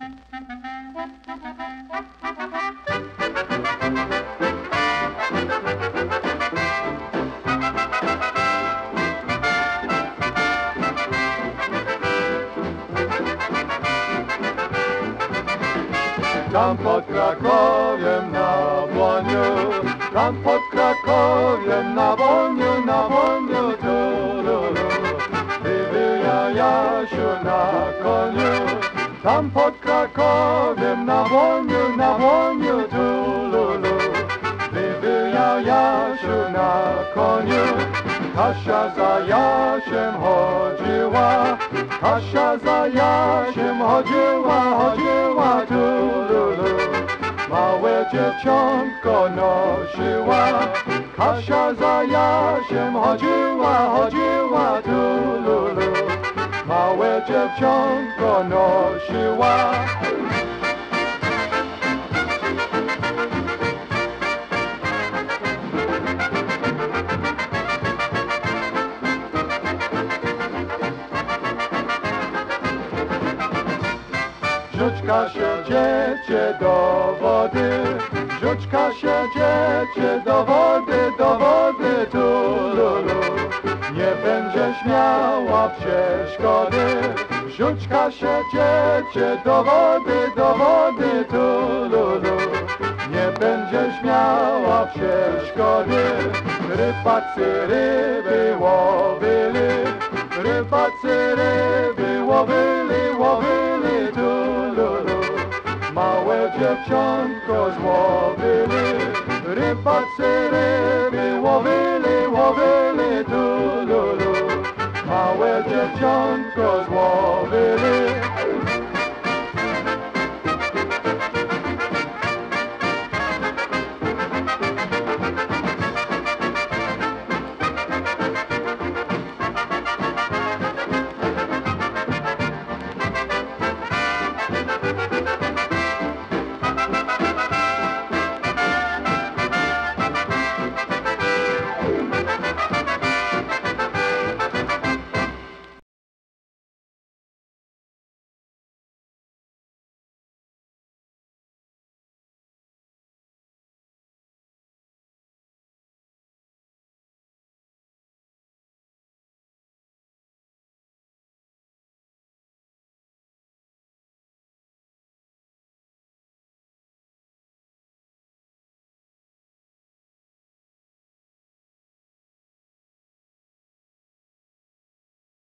Tam pod Krakowiem na Błoniu, tam pod Krakowiem na Błoniu, tururu. Wybija Jasiu na koniu, tam pod Krakowiem na Błoniu, tururu. Wybija Jasiu na koniu, Kasia za Jasiem chodziła, Kasia za Jasiem chodziła, tururu. Małe dzieciątko nosiła, Kasia za Jasiem chodziła, tururu. Małe dzieciątko nosiła. Rzućka się dziecię do wody, rzućka się dziecię do wody, tururu. Nie będziesz miała przeszkody, rzućka się dziecię do wody, tururu. Nie będziesz miała przeszkody. Rybacy ryby łowili, rybacy ryby łowili, tururu. Małe dziewczątko złowili, rybacy